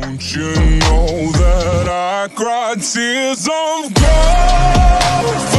Don't you know that I cried tears of gold